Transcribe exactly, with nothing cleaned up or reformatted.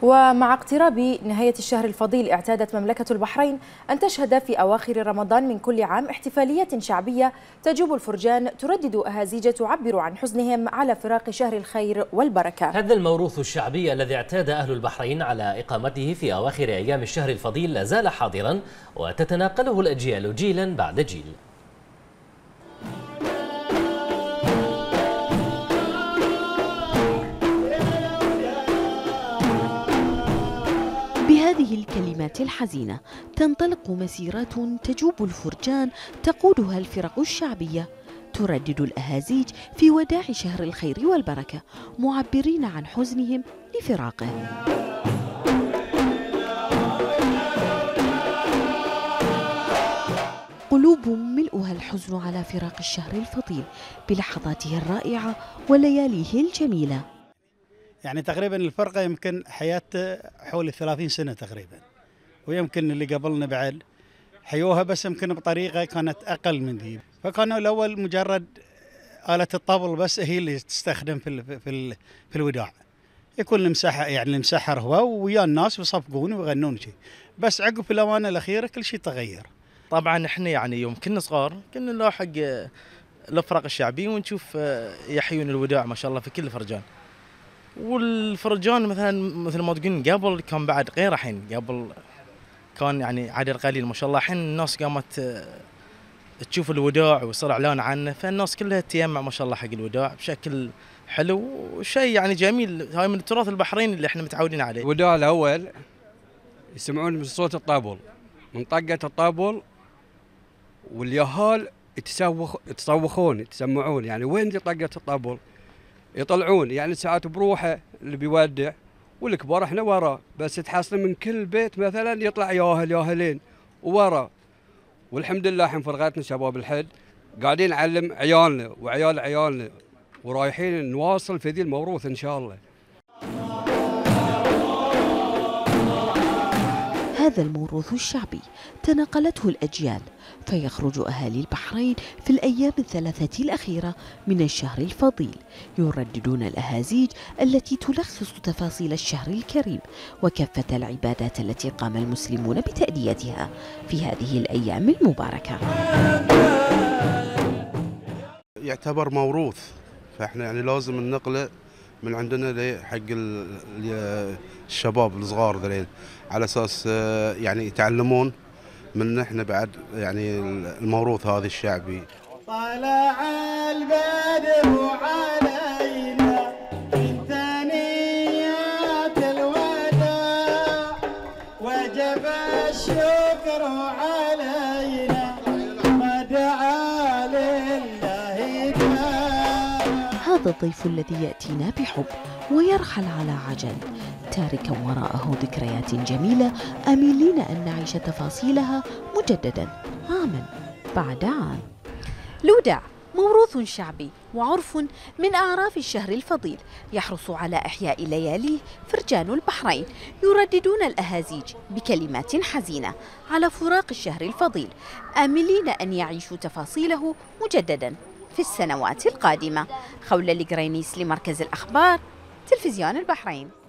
ومع اقتراب نهاية الشهر الفضيل اعتادت مملكة البحرين أن تشهد في أواخر رمضان من كل عام احتفالية شعبية تجوب الفرجان تردد أهازيج تعبر عن حزنهم على فراق شهر الخير والبركة. هذا الموروث الشعبي الذي اعتاد أهل البحرين على إقامته في أواخر أيام الشهر الفضيل لا زال حاضرا وتتناقله الأجيال جيلا بعد جيل. بهذه الكلمات الحزينة تنطلق مسيرات تجوب الفرجان تقودها الفرق الشعبية تردد الأهازيج في وداع شهر الخير والبركة معبرين عن حزنهم لفراقه. قلوب ملؤها الحزن على فراق الشهر الفضيل بلحظاته الرائعة ولياليه الجميلة. يعني تقريبا الفرقة يمكن حياته حول ثلاثين سنة تقريبا، ويمكن اللي قبلنا بعد حيوها بس يمكن بطريقة كانت أقل من ذي، فكانوا الأول مجرد آلة الطبل بس هي اللي تستخدم في ال في ال في الوداع، يكون المساحة يعني المسحر هو ويا الناس ويصفقون ويغنون شيء، بس عقب في الأواني الأخيرة كل شيء تغير. طبعا احنا يعني يوم كنا صغار كنا نلاحق الافراق الشعبيه ونشوف يحيون الوداع ما شاء الله في كل فرجان. والفرجان مثلا مثل ما تقولين قبل كان بعد غير الحين، قبل كان يعني عدد قليل ما شاء الله، الحين الناس قامت تشوف الوداع ويصير اعلان عنه، فالناس كلها تجمع ما شاء الله حق الوداع بشكل حلو وشيء يعني جميل. هاي من التراث البحريني اللي احنا متعودين عليه. الوداع الاول يسمعون من صوت الطابل، من طقة الطابل، واليهال يتسوخ يتصوخون يتسمعون، يعني وين دي طقة الطابل؟ يطلعون يعني ساعات بروحه اللي بيودع، والكبار احنا ورا، بس تحصل من كل بيت مثلا يطلع ياهل ياهلين ورا. والحمد لله الحين فرقتنا شباب الحد قاعدين نعلم عيالنا وعيال عيالنا، ورايحين نواصل في ذي الموروث ان شاء الله. هذا الموروث الشعبي تناقلته الأجيال، فيخرج أهالي البحرين في الأيام الثلاثة الأخيرة من الشهر الفضيل يرددون الأهازيج التي تلخص تفاصيل الشهر الكريم وكافة العبادات التي قام المسلمون بتأديتها في هذه الأيام المباركة. يعتبر موروث، فاحنا يعني لازم النقله من عندنا حق الشباب الصغار ذلين على اساس يعني يتعلمون من احنا بعد يعني الموروث هذا الشعبي. طلع البدر علينا من ثنيات الوداع وجب الشكر علينا ما دعا لله داع. هذا الضيف الذي يأتينا بحب ويرحل على عجل تاركا وراءه ذكريات جميلة آملين أن نعيش تفاصيلها مجددا عاما بعد عام. الوداع موروث شعبي وعرف من أعراف الشهر الفضيل يحرص على إحياء لياليه فرجان البحرين يرددون الأهازيج بكلمات حزينة على فراق الشهر الفضيل آملين أن يعيشوا تفاصيله مجددا في السنوات القادمة. خولة القرينيس لمركز الأخبار تلفزيون البحرين.